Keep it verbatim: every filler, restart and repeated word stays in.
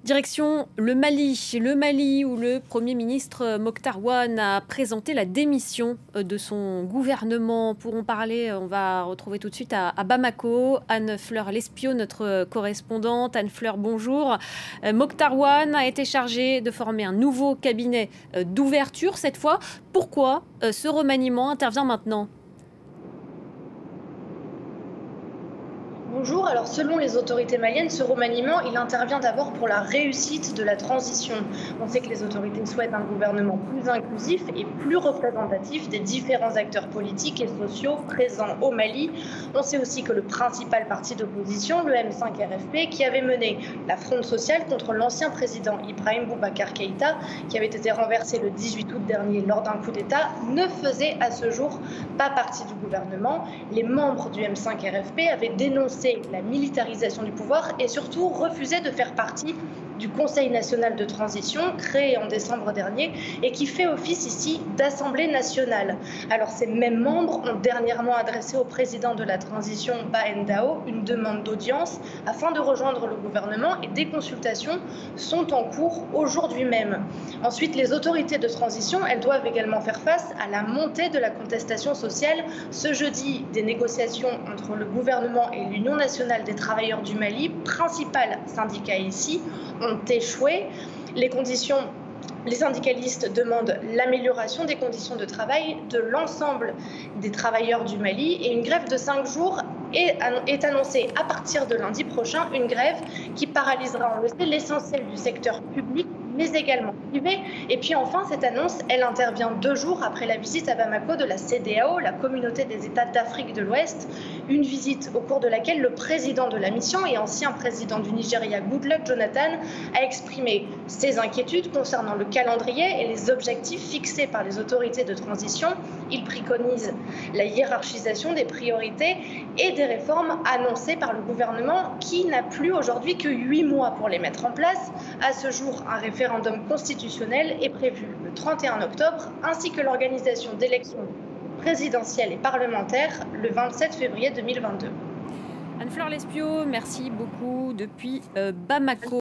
Direction le Mali, le Mali où le Premier ministre Mokhtar Ouane a présenté la démission de son gouvernement. Pour en parler, on va retrouver tout de suite à, à Bamako Anne-Fleur Lespio, notre correspondante. Anne-Fleur, bonjour. Mokhtar Ouane a été chargé de former un nouveau cabinet d'ouverture cette fois. Pourquoi ce remaniement intervient maintenant ? Bonjour, alors selon les autorités maliennes, ce remaniement, il intervient d'abord pour la réussite de la transition. On sait que les autorités souhaitent un gouvernement plus inclusif et plus représentatif des différents acteurs politiques et sociaux présents au Mali. On sait aussi que le principal parti d'opposition, le M cinq R F P, qui avait mené la fronde sociale contre l'ancien président Ibrahim Boubacar Keïta, qui avait été renversé le dix-huit août dernier lors d'un coup d'État, ne faisait à ce jour pas partie du gouvernement. Les membres du M cinq R F P avaient dénoncé la militarisation du pouvoir et surtout refusait de faire partie du Conseil national de transition créé en décembre dernier et qui fait office ici d'Assemblée nationale. Alors ces mêmes membres ont dernièrement adressé au président de la transition Bah Ndao une demande d'audience afin de rejoindre le gouvernement et des consultations sont en cours aujourd'hui même. Ensuite, les autorités de transition, elles doivent également faire face à la montée de la contestation sociale. Ce jeudi, des négociations entre le gouvernement et l'Union nationale des travailleurs du Mali, principal syndicat ici, ont échoué. Les conditions, les syndicalistes demandent l'amélioration des conditions de travail de l'ensemble des travailleurs du Mali et une grève de cinq jours est, est annoncée à partir de lundi prochain, une grève qui paralysera, on le sait, l'essentiel du secteur public mais également privé. Et puis enfin, cette annonce, elle intervient deux jours après la visite à Bamako de la C D A O, la communauté des États d'Afrique de l'Ouest, une visite au cours de laquelle le président de la mission et ancien président du Nigeria, Goodluck Jonathan, a exprimé ses inquiétudes concernant le calendrier et les objectifs fixés par les autorités de transition. Il préconise la hiérarchisation des priorités et des réformes annoncées par le gouvernement qui n'a plus aujourd'hui que huit mois pour les mettre en place. À ce jour, un référendum constitutionnel est prévu le trente et un octobre, ainsi que l'organisation d'élections présidentielles et parlementaires le vingt-sept février deux mille vingt-deux. Anne-Fleur Lespio, merci beaucoup depuis euh, Bamako.